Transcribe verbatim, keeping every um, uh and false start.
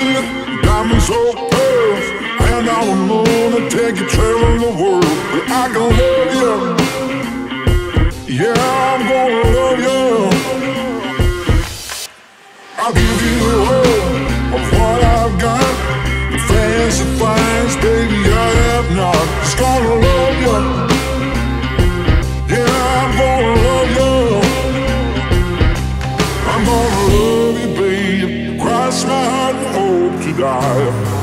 Diamonds so pearls, and I will moon and take you traveling the world. But I can love you, yeah, I'm gonna love you. I'll give you all of what I've got, the fancy things, baby, I have not. Just gonna love you, yeah, I'm gonna love you. I'm gonna love you, babe, cross my heart and hope to die.